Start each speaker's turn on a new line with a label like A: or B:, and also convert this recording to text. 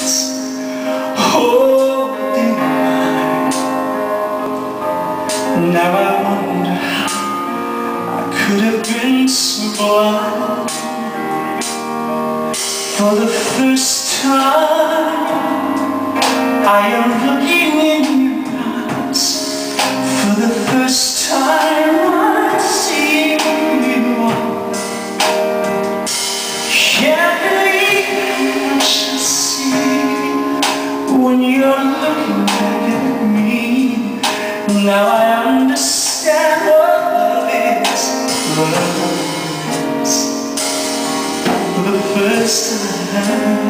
A: holding mine. Now I wonder how I could have been so blind. For the first time I am looking in your eyes. For the first time I see who you are. Can't believe what you see when you're looking back at me. Now I understand what love is. Love is for the first time.